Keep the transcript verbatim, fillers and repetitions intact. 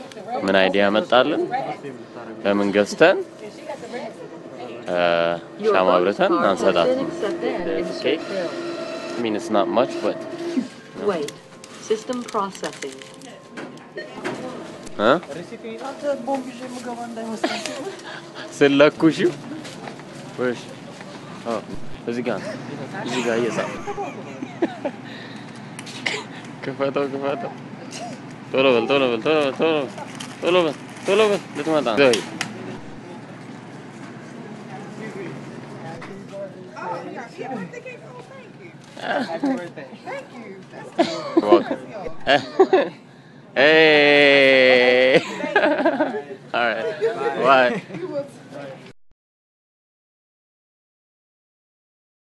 ምን አይዲያ መጣልን ለምን ገዝተን ሻማ አብርተን አንሰጣት ኬክ I mean it's not much but wait system processing huh ስለኩሽ ወሽ አ እዚህ ጋር እዚህ ጋር ይዛ ከፈተው ከፈተው ቶሎ በል ቶሎ በል ቶሎ ቶሎ ቶሎ በል ቶሎ በል ልትመጣ ነው Happy birthday. Thank you. Welcome. Hey.